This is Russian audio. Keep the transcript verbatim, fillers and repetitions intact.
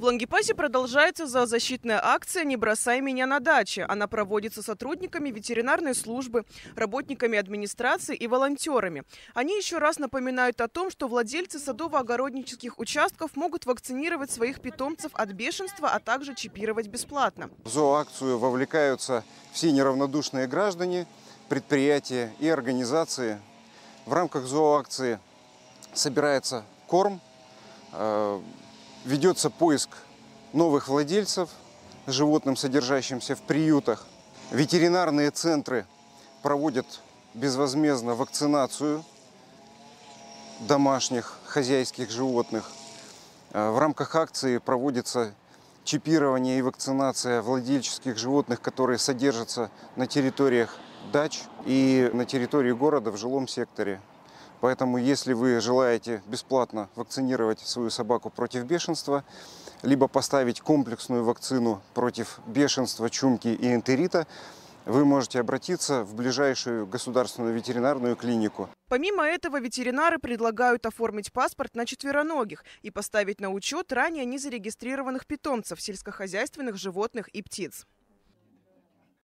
Лангепасе продолжается зоозащитная акция «Не бросай меня на даче». Она проводится сотрудниками ветеринарной службы, работниками администрации и волонтерами. Они еще раз напоминают о том, что владельцы садово-огороднических участков могут вакцинировать своих питомцев от бешенства, а также чипировать бесплатно. В зооакцию вовлекаются все неравнодушные граждане, предприятия и организации. В рамках зооакции собирается корм, ведется поиск новых владельцев животным, содержащимся в приютах. Ветеринарные центры проводят безвозмездно вакцинацию домашних хозяйских животных. В рамках акции проводится чипирование и вакцинация владельческих животных, которые содержатся на территориях дач и на территории города в жилом секторе. Поэтому, если вы желаете бесплатно вакцинировать свою собаку против бешенства, либо поставить комплексную вакцину против бешенства, чумки и энтерита, вы можете обратиться в ближайшую государственную ветеринарную клинику. Помимо этого, ветеринары предлагают оформить паспорт на четвероногих и поставить на учет ранее незарегистрированных питомцев, сельскохозяйственных животных и птиц.